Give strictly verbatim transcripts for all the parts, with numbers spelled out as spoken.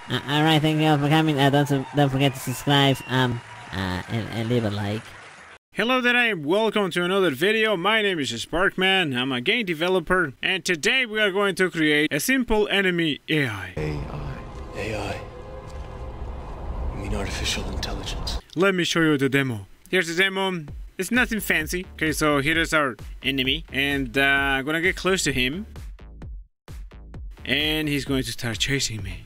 Uh, Alright, thank you all for coming. Uh, don't, don't forget to subscribe um, uh, and, and leave a like. Hello there, welcome to another video. My name is Sparckman, I'm a game developer, and today we are going to create a simple enemy A I. A I. A I. You mean artificial intelligence? Let me show you the demo. Here's the demo. It's nothing fancy. Okay, so here is our enemy, and uh, I'm gonna get close to him. And he's going to start chasing me.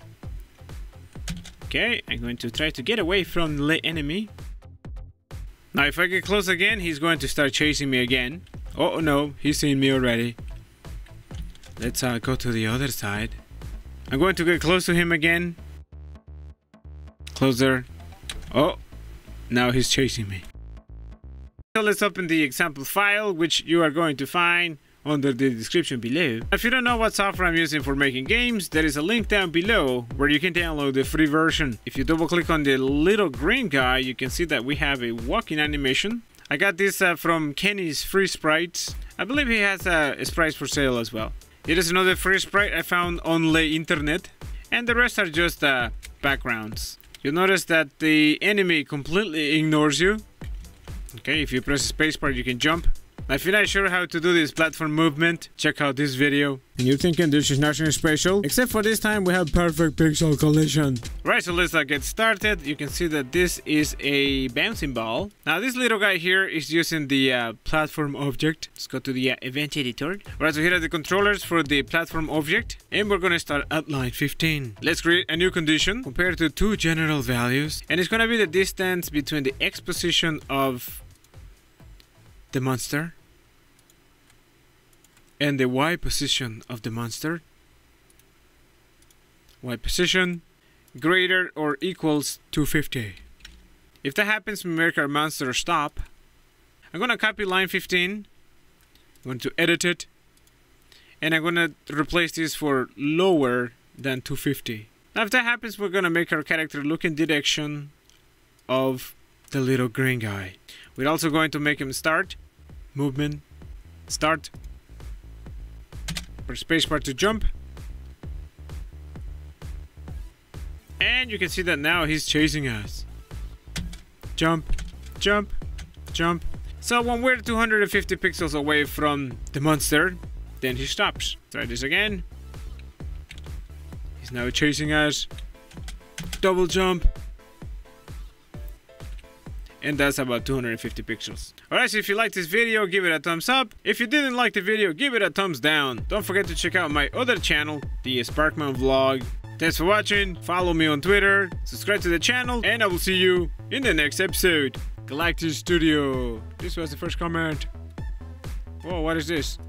Okay, I'm going to try to get away from the enemy. Now if I get close again, he's going to start chasing me again. Oh no, he's seen me already. Let's uh, go to the other side. I'm going to get close to him again. Closer. Oh, now he's chasing me. So let's open the example file, which you are going to find under the description below. If you don't know what software I'm using for making games, there is a link down below where you can download the free version. If you double click on the little green guy, you can see that we have a walking animation. I got this uh, from Kenny's Free Sprites. I believe he has uh, sprites for sale as well. Here is another free sprite I found on the internet, and the rest are just uh, backgrounds. You'll notice that the enemy completely ignores you. Okay, if you press spacebar, you can jump. Now, if you're not sure how to do this platform movement, check out this video. And you're thinking this is nothing special? Except for this time we have perfect pixel collision. Right, so let's uh, get started. You can see that this is a bouncing ball. Now this little guy here is using the uh, platform object. Let's go to the uh, event editor. Right, so here are the controllers for the platform object. And we're gonna start at line fifteen. Let's create a new condition compared to two general values. And it's gonna be the distance between the X position of the monster and the Y position of the monster. Y position greater or equals two fifty. If that happens, we make our monster stop. I'm gonna copy line fifteen. I'm going to edit it, and I'm gonna replace this for lower than two fifty. Now if that happens, we're gonna make our character look in direction of the little green guy. We're also going to make him start movement, start. Press spacebar to jump. And you can see that now he's chasing us. Jump, jump, jump. So when we're two hundred fifty pixels away from the monster, then he stops. Try this again. He's now chasing us. Double jump. And that's about two hundred fifty pixels. Alright, so if you liked this video, give it a thumbs up. If you didn't like the video, give it a thumbs down. Don't forget to check out my other channel, the Sparckman Vlog. Thanks for watching, follow me on Twitter, subscribe to the channel, and I will see you in the next episode. Galactic Studio. This was the first comment. Whoa, what is this?